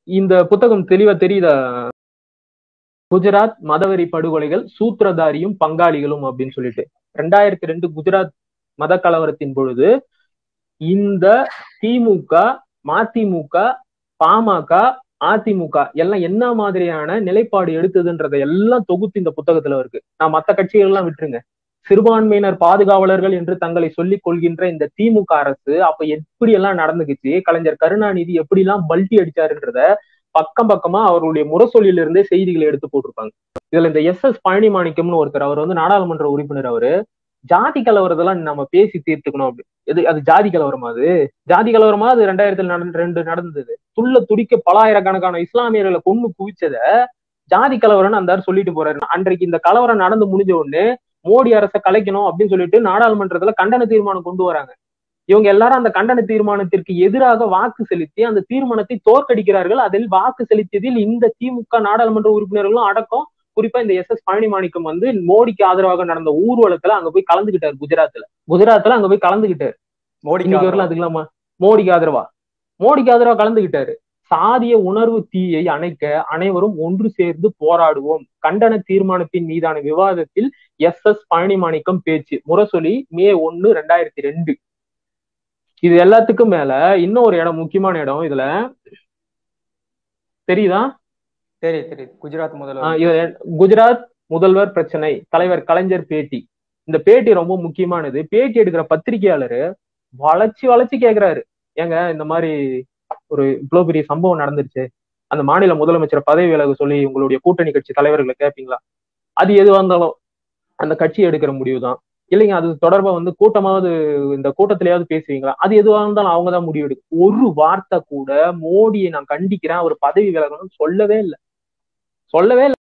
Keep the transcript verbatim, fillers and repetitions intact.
இந்த புத்தகம் தெளிவா தெரியுதா? குஜராத் மதவெறி படுகொலைகள் சூத்திரதாரியும் பங்காளிகளும் அப்படின்னு சொல்லிட்டு ரெண்டாயிரத்தி ரெண்டு குஜராத் மத கலவரத்தின் பொழுது இந்த திமுக, மதிமுக, பாமக, அதிமுக எல்லாம் என்ன மாதிரியான நிலைப்பாடு எடுத்ததுன்றதை எல்லாம் தொகுத்து இந்த புத்தகத்துல இருக்கு. நான் மத்த கட்சிகள் எல்லாம் விட்டுருங்க, சிறுபான்மையினர் பாதுகாவலர்கள் என்று தங்களை சொல்லிக் கொள்கின்ற இந்த திமுக அரசு அப்ப எப்படி எல்லாம் நடந்துக்குச்சு, கலைஞர் கருணாநிதி எப்படி எல்லாம் பல்ட்டி அடிச்சாருன்றத பக்கம் பக்கமா அவருடைய முரசொலியில இருந்தே செய்திகளை எடுத்து போட்டிருப்பாங்க. இதுல இந்த எஸ் எஸ் பழனி மாணிக்கம்னு ஒருத்தர், அவர் வந்து நாடாளுமன்ற உறுப்பினர், அவரு ஜாதி கலவரத்தெல்லாம் நம்ம பேசி தீர்த்துக்கணும் அப்படி. எது அது ஜாதி கலவரமா? அது ஜாதி கலவரமா? அது ரெண்டாயிரத்துல நடந்து ரெண்டு நடந்தது. துள்ள துடிக்க பலாயிரக்கணக்கான இஸ்லாமியர்களை கொண்டு குவிச்சத ஜாதி கலவரம்னு அந்த சொல்லிட்டு போறாரு. அன்றைக்கு இந்த கலவரம் நடந்து முடிஞ்ச உடனே மோடி அரசை கலைக்கணும் அப்படின்னு சொல்லிட்டு நாடாளுமன்றத்துல கண்டன தீர்மானம் கொண்டு வராங்க. இவங்க எல்லாரும் அந்த கண்டன தீர்மானத்திற்கு எதிராக வாக்கு செலுத்தி அந்த தீர்மானத்தை தோற்கடிக்கிறார்கள். அதில் வாக்கு செலுத்தியதில் இந்த திமுக நாடாளுமன்ற உறுப்பினர்களும் அடக்கம். குறிப்பா இந்த எஸ் எஸ் பழனி மாணிக்கம் வந்து மோடிக்கு ஆதரவாக நடந்த ஊர்வலத்துல அங்க போய் கலந்துகிட்டாரு. குஜராத்ல குஜராத்ல அங்க போய் கலந்துகிட்டாரு. மோடிக்கு அதுக்கலாமா? மோடிக்கு ஆதரவா மோடிக்கு ஆதரவா கலந்துகிட்டாரு. சாதிய உணர்வு தீயை அணைக்க அனைவரும் ஒன்று சேர்ந்து போராடுவோம். கண்டன தீர்மானத்தின் மீதான விவாதத்தில் எஸ் எஸ் பழனி மாணிக்கம் பேச்சு. முரசொலி மே ஒன்னு ரெண்டாயிரத்தி ரெண்டு. இது எல்லாத்துக்கும் மேல இன்னும் ஒரு இடம், முக்கியமான இடம் இதுல தெரியுதா? சரி சரி குஜராத் முதல்வர் குஜராத் முதல்வர் பிரச்சனை, தலைவர் கலைஞர் பேட்டி. இந்த பேட்டி ரொம்ப முக்கியமானது. பேட்டி எடுக்கிற பத்திரிகையாளரு வளைச்சு வளைச்சு கேக்குறாரு, ஏங்க இந்த மாதிரி ஒரு இவ்வளவு பெரிய சம்பவம் நடந்துருச்சு, அந்த மாநில முதலமைச்சர் பதவி விலக சொல்லி உங்களுடைய கூட்டணி கட்சி தலைவர்களை கேட்பீங்களா? அது எதுவா இருந்தாலும் அந்த கட்சி எடுக்கிற முடிவுதான். இல்லைங்க அது தொடர்பா வந்து கூட்டமாவது இந்த கூட்டத்திலேயாவது பேசுவீங்களா? அது எதுவா இருந்தாலும் அவங்கதான் முடிவு எடுக்கும். ஒரு வார்த்தை கூட மோடியை நான் கண்டிக்கிறேன், அவர் பதவி விலகணும்னு சொல்லவே இல்லை சொல்லவே இல்லை